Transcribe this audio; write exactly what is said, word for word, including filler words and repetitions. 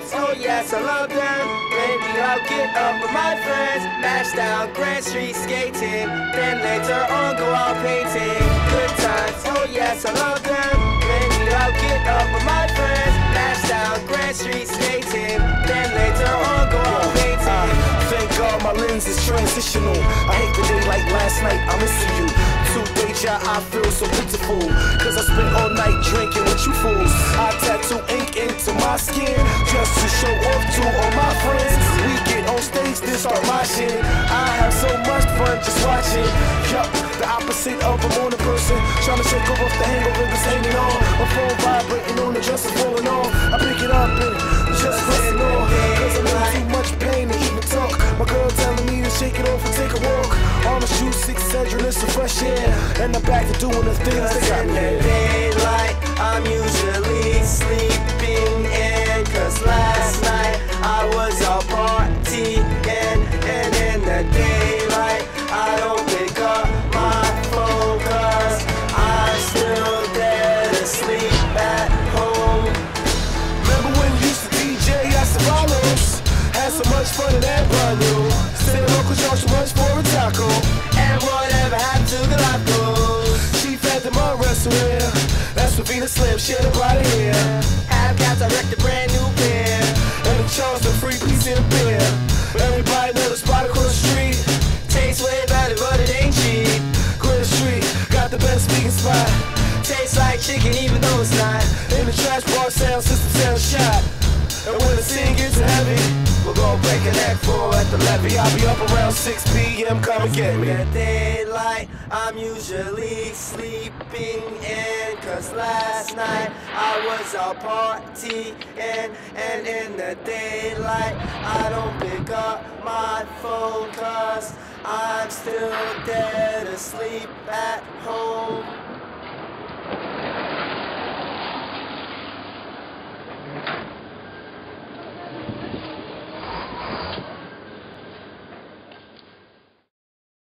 times, oh yes, I love them. Maybe I'll get up with my friends, mash down Grand Street skating, then later on go out painting. Good times, oh yes, I love them. Maybe I'll get up with my friends, mash down Grand Street skating, then later on go out painting. Uh, thank God my lens is transitional. I hate the day like last night, I missing you. Two days, yeah, I feel so pitiful, cause I spent all night drinking with you fools. I tattoo ink into my skin just to show off to all my friends. We get on stage, then start moshing. I have so much fun just watching. Yup, the opposite of a morning person, trying to shake off the hangover that's hanging on. My phone vibrating on the dresser falling on. I pick it up and just pressing on, cause I'm in too much pain to even talk. My girl telling me to shake it off and take a walk. On the shoe, six Excedrin, some fresh air, and I'm back to doing the things that got in me. the daylight, I'm usually sleeping in, cause last night I was out partying, and in the daylight I don't pick up my phone cause I'm still dead asleep at home. Remember when you used to D J Jahstar? Had so much fun in that bundle. Said local charge too much for a taco. And whatever happened to the locals? She fed the mud wrestler. That's what Venus Slim shared about it here. Have cats, I wrecked a brand new pair. And the charge the free piece in a beer. Everybody know the spot across the street. Tastes way better, but it ain't cheap. Queen Street got the best vegan spot. Tastes like chicken even though it's not. In the trash bar, sound system sound shot. And when the scene gets heavy, we're gonna break a neck for at the levee. I'll be up around six P M, come and get me. In the daylight, I'm usually sleeping in, cause last night I was out partying, and in the daylight I don't pick up my phone cause I'm still dead asleep at home.